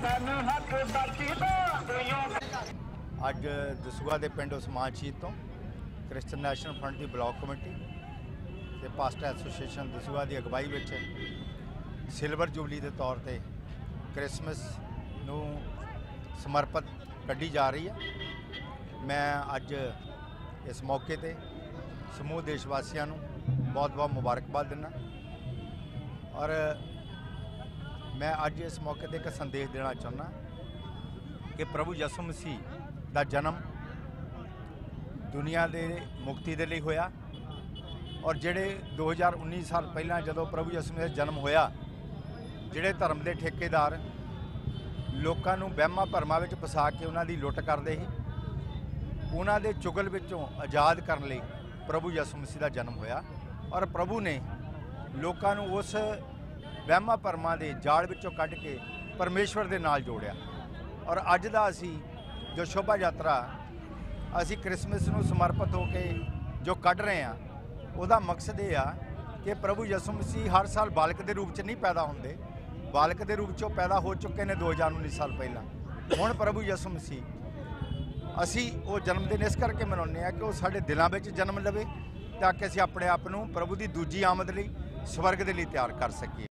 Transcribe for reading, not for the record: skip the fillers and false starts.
ਅੱਜ ਦਸੂਹਾ ਦੇ ਪਿੰਡ ਉਸਮਾਨ ਸ਼ਹੀਦ ਤੋਂ ਕ੍ਰਿਸਚਨ ਨੈਸ਼ਨਲ ਫਰੰਟ ਦੀ ਬਲਾਕ ਕਮੇਟੀ ਤੇ ਪਾਸਟਰ ਐਸੋਸੀਏਸ਼ਨ ਦਸੂਹਾ ਦੀ ਅਗਵਾਈ ਵਿੱਚ ਸਿਲਵਰ ਜੁਬਲੀ ਦੇ ਤੌਰ ਤੇ ਕ੍ਰਿਸਮਸ ਨੂੰ ਸਮਰਪਿਤ ਕੱਢੀ ਜਾ ਰਹੀ ਹੈ। ਮੈਂ ਅੱਜ ਇਸ ਮੌਕੇ ਤੇ ਸਮੂਹ ਦੇਸ਼ ਵਾਸੀਆਂ ਨੂੰ बहुत मुबारकबाद देना और मैं अज इस मौके पर एक संदेश देना चाहना कि प्रभु यसु मसीह का जन्म दुनिया के मुक्ति के लिए होया और जिहड़े 2019 साल पहला जदों प्रभु यसु मसीह जन्म होया जिहड़े धर्म के ठेकेदार लोकां नूं वहमां भरमां विच फसा के उन्हां दी लुੱਟ करदे ही उन्हां दे चुगल विचों आज़ाद करन लई प्रभु यसु मसीह का जन्म होया और प्रभु ने लोगों को उस वहमां भरमां दे जाल विचों कढ़ के परमेश्वर के नाल जोड़िया और अज दा असी जो शोभा यात्रा असी क्रिसमस नूं समर्पित होके जो कढ़ रहे हैं उहदा मकसद ये आ कि प्रभु यसु मसीह हर साल बालक के रूप च नहीं पैदा होंदे, बालक के रूप च पैदा हो चुके हैं 2019 साल पहला। हुण प्रभु यसु मसीह असी वो जन्मदिन इस करके मनाउने कि वो साडे दिलों में जन्म लवे ताकि असीं अपने आप को प्रभु की दूजी आमद लई स्वर्ग के लिए तैयार कर सकीए।